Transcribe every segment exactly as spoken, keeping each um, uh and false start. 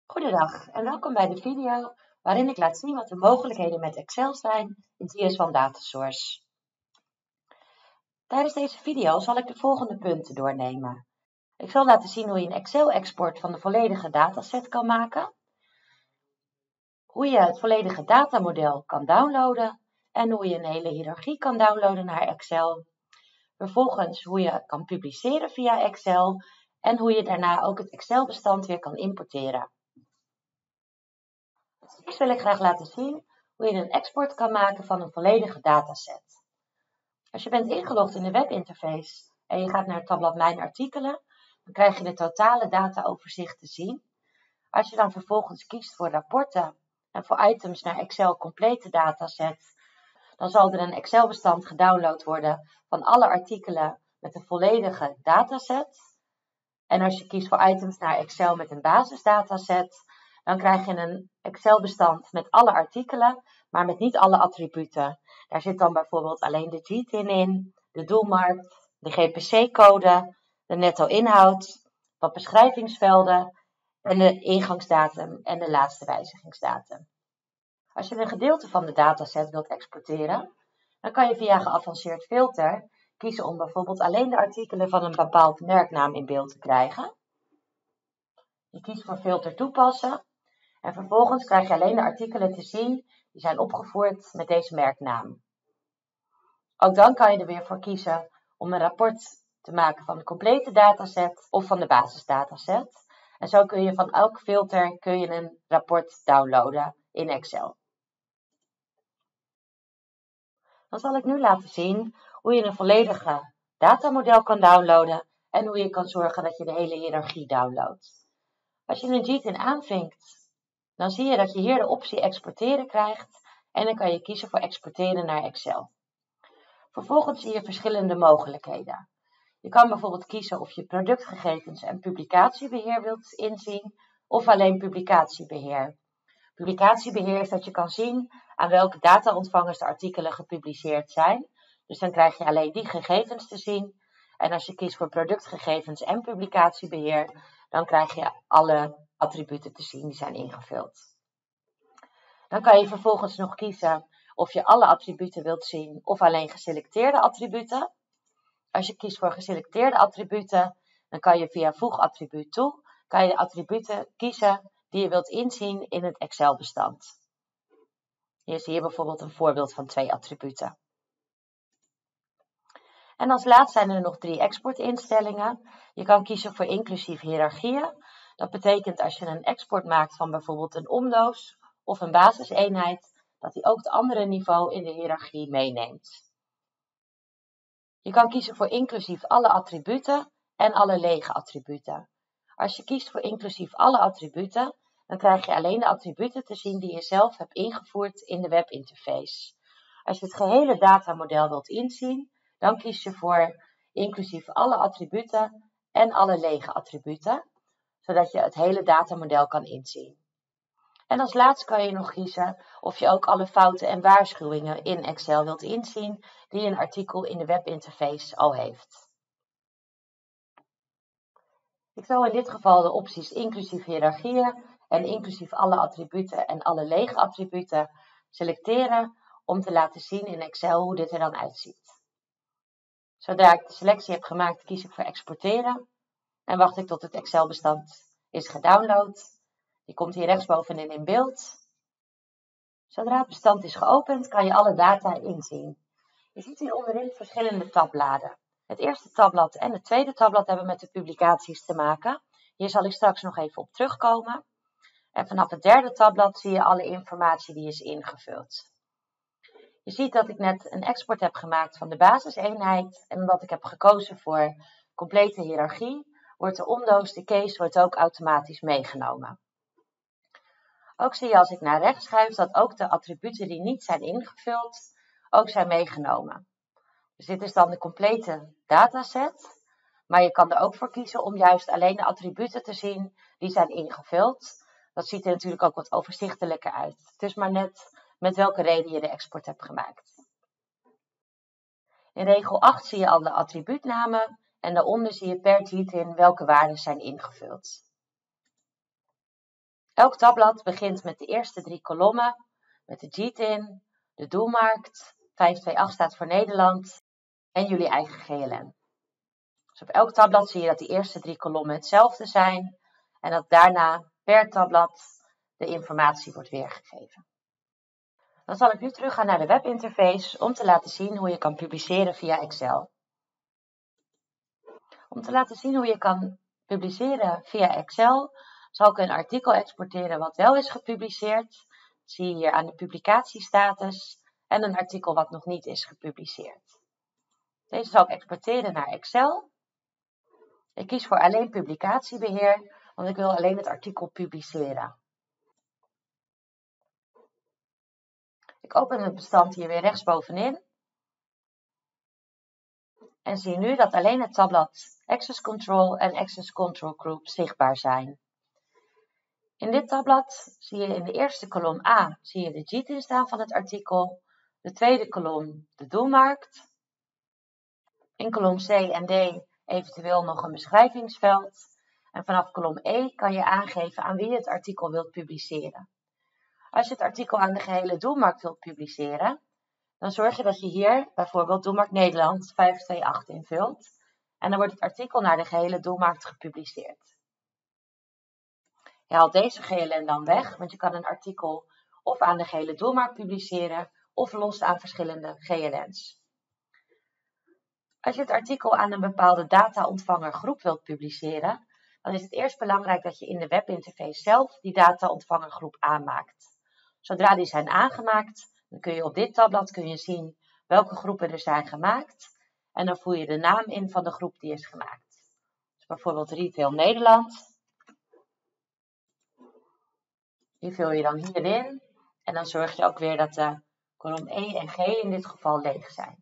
Goedendag en welkom bij de video waarin ik laat zien wat de mogelijkheden met Excel zijn in T S one Datasource. Tijdens deze video zal ik de volgende punten doornemen. Ik zal laten zien hoe je een Excel-export van de volledige dataset kan maken, hoe je het volledige datamodel kan downloaden en hoe je een hele hiërarchie kan downloaden naar Excel. Vervolgens hoe je kan publiceren via Excel en hoe je daarna ook het Excel-bestand weer kan importeren. Eerst wil ik graag laten zien hoe je een export kan maken van een volledige dataset. Als je bent ingelogd in de webinterface en je gaat naar het tabblad Mijn artikelen, dan krijg je de totale dataoverzicht te zien. Als je dan vervolgens kiest voor rapporten en voor items naar Excel complete dataset, dan zal er een Excel-bestand gedownload worden van alle artikelen met een volledige dataset. En als je kiest voor items naar Excel met een basisdataset, dan krijg je een Excel-bestand met alle artikelen, maar met niet alle attributen. Daar zit dan bijvoorbeeld alleen de G T I N in, de doelmarkt, de G P C-code, de netto-inhoud, wat beschrijvingsvelden en de ingangsdatum en de laatste wijzigingsdatum. Als je een gedeelte van de dataset wilt exporteren, dan kan je via geavanceerd filter kiezen om bijvoorbeeld alleen de artikelen van een bepaald merknaam in beeld te krijgen. Je kiest voor filter toepassen. En vervolgens krijg je alleen de artikelen te zien die zijn opgevoerd met deze merknaam. Ook dan kan je er weer voor kiezen om een rapport te maken van de complete dataset of van de basisdataset. En zo kun je van elk filter kun je een rapport downloaden in Excel. Dan zal ik nu laten zien hoe je een volledige datamodel kan downloaden en hoe je kan zorgen dat je de hele hiërarchie downloadt. Als je een G T I N aanvinkt, dan zie je dat je hier de optie exporteren krijgt en dan kan je kiezen voor exporteren naar Excel. Vervolgens zie je verschillende mogelijkheden. Je kan bijvoorbeeld kiezen of je productgegevens en publicatiebeheer wilt inzien of alleen publicatiebeheer. Publicatiebeheer is dat je kan zien aan welke dataontvangers de artikelen gepubliceerd zijn. Dus dan krijg je alleen die gegevens te zien. En als je kiest voor productgegevens en publicatiebeheer, dan krijg je alle attributen te zien die zijn ingevuld. Dan kan je vervolgens nog kiezen of je alle attributen wilt zien of alleen geselecteerde attributen. Als je kiest voor geselecteerde attributen, dan kan je via voeg attribuut toe, kan je de attributen kiezen die je wilt inzien in het Excel-bestand. Hier zie je bijvoorbeeld een voorbeeld van twee attributen. En als laatste zijn er nog drie exportinstellingen. Je kan kiezen voor inclusief hiërarchieën. Dat betekent als je een export maakt van bijvoorbeeld een omdoos of een basiseenheid, dat die ook het andere niveau in de hiërarchie meeneemt. Je kan kiezen voor inclusief alle attributen en alle lege attributen. Als je kiest voor inclusief alle attributen, dan krijg je alleen de attributen te zien die je zelf hebt ingevoerd in de webinterface. Als je het gehele datamodel wilt inzien, dan kies je voor inclusief alle attributen en alle lege attributen, zodat je het hele datamodel kan inzien. En als laatste kan je nog kiezen of je ook alle fouten en waarschuwingen in Excel wilt inzien die een artikel in de webinterface al heeft. Ik zal in dit geval de opties inclusief hiërarchieën en inclusief alle attributen en alle lege attributen selecteren om te laten zien in Excel hoe dit er dan uitziet. Zodra ik de selectie heb gemaakt, kies ik voor exporteren en wacht ik tot het Excel-bestand is gedownload. Die komt hier rechtsbovenin in beeld. Zodra het bestand is geopend, kan je alle data inzien. Je ziet hier onderin verschillende tabbladen. Het eerste tabblad en het tweede tabblad hebben met de publicaties te maken. Hier zal ik straks nog even op terugkomen. En vanaf het derde tabblad zie je alle informatie die is ingevuld. Je ziet dat ik net een export heb gemaakt van de basiseenheid. En omdat ik heb gekozen voor complete hiërarchie, wordt de omdoos, de case, wordt ook automatisch meegenomen. Ook zie je als ik naar rechts schuif dat ook de attributen die niet zijn ingevuld, ook zijn meegenomen. Dus dit is dan de complete dataset. Maar je kan er ook voor kiezen om juist alleen de attributen te zien die zijn ingevuld. Dat ziet er natuurlijk ook wat overzichtelijker uit. Het is maar net met welke reden je de export hebt gemaakt. In regel acht zie je al de attribuutnamen en daaronder zie je per G T I N welke waarden zijn ingevuld. Elk tabblad begint met de eerste drie kolommen, met de G T I N, de doelmarkt, vijf twee acht staat voor Nederland en jullie eigen G L N. Dus op elk tabblad zie je dat die eerste drie kolommen hetzelfde zijn en dat daarna per tabblad de informatie wordt weergegeven. Dan zal ik nu teruggaan naar de webinterface om te laten zien hoe je kan publiceren via Excel. Om te laten zien hoe je kan publiceren via Excel zal ik een artikel exporteren wat wel is gepubliceerd. Dat zie je hier aan de publicatiestatus en een artikel wat nog niet is gepubliceerd. Deze zal ik exporteren naar Excel. Ik kies voor alleen publicatiebeheer, want ik wil alleen het artikel publiceren. Ik open het bestand hier weer rechtsbovenin. En zie nu dat alleen het tabblad Access Control en Access Control Group zichtbaar zijn. In dit tabblad zie je in de eerste kolom A zie je de G T I N staan van het artikel, de tweede kolom de doelmarkt, in kolom C en D eventueel nog een beschrijvingsveld en vanaf kolom E kan je aangeven aan wie je het artikel wilt publiceren. Als je het artikel aan de gehele doelmarkt wilt publiceren, dan zorg je dat je hier bijvoorbeeld Doelmarkt Nederland vijf twee acht invult en dan wordt het artikel naar de gehele doelmarkt gepubliceerd. Je haalt deze G L N dan weg, want je kan een artikel of aan de gehele doelmarkt publiceren of los aan verschillende G L N's. Als je het artikel aan een bepaalde dataontvangergroep wilt publiceren, dan is het eerst belangrijk dat je in de webinterface zelf die dataontvangergroep aanmaakt. Zodra die zijn aangemaakt, dan kun je op dit tabblad kun je zien welke groepen er zijn gemaakt en dan voer je de naam in van de groep die is gemaakt. Dus bijvoorbeeld Retail Nederland. Die vul je dan hierin en dan zorg je ook weer dat de kolom E en G in dit geval leeg zijn.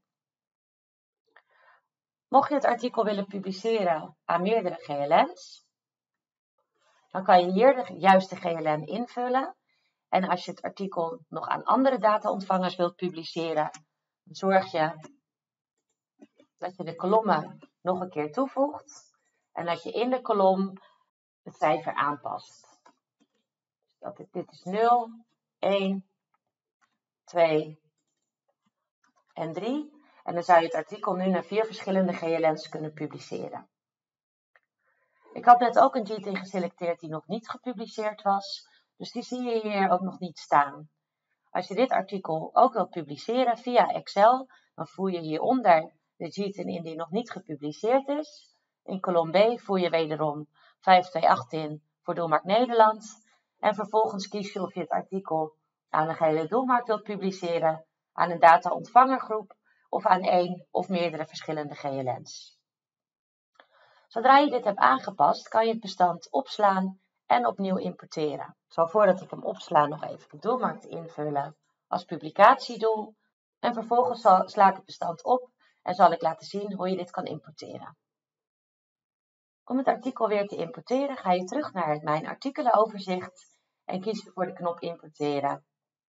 Mocht je het artikel willen publiceren aan meerdere G L N's, dan kan je hier de juiste G L N invullen. En als je het artikel nog aan andere dataontvangers wilt publiceren, dan zorg je dat je de kolommen nog een keer toevoegt en dat je in de kolom het cijfer aanpast. Dat dit, dit is nul, één, twee en drie. En dan zou je het artikel nu naar vier verschillende G L N's kunnen publiceren. Ik had net ook een G T I N geselecteerd die nog niet gepubliceerd was. Dus die zie je hier ook nog niet staan. Als je dit artikel ook wilt publiceren via Excel, dan voer je hieronder de G T I N in die nog niet gepubliceerd is. In kolom B voer je wederom vijf twee acht in voor Doelmarkt Nederland. En vervolgens kies je of je het artikel aan een gehele doelmarkt wilt publiceren, aan een dataontvangergroep of aan één of meerdere verschillende G L N's. Zodra je dit hebt aangepast, kan je het bestand opslaan en opnieuw importeren. Ik zal voordat ik hem opsla nog even de doelmarkt invullen als publicatiedoel. En vervolgens zal, sla ik het bestand op en zal ik laten zien hoe je dit kan importeren. Om het artikel weer te importeren ga je terug naar het Mijn Artikelenoverzicht en kies je voor de knop importeren.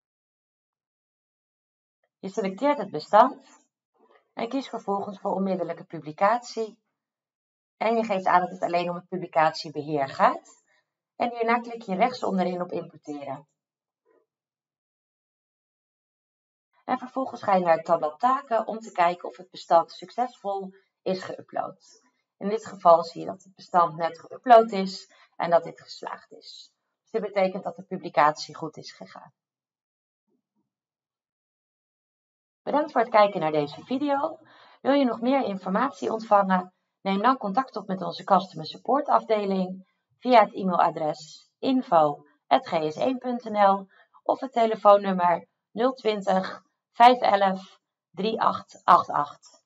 Je selecteert het bestand en kies vervolgens voor onmiddellijke publicatie. En je geeft aan dat het alleen om het publicatiebeheer gaat. En hierna klik je rechts onderin op importeren. En vervolgens ga je naar het tabblad taken om te kijken of het bestand succesvol is geüpload. In dit geval zie je dat het bestand net geüpload is en dat dit geslaagd is. Dus dit betekent dat de publicatie goed is gegaan. Bedankt voor het kijken naar deze video. Wil je nog meer informatie ontvangen? Neem dan contact op met onze Customer Support afdeling via het e-mailadres info at g s één punt n l of het telefoonnummer nul twintig vijf elf drie acht acht acht.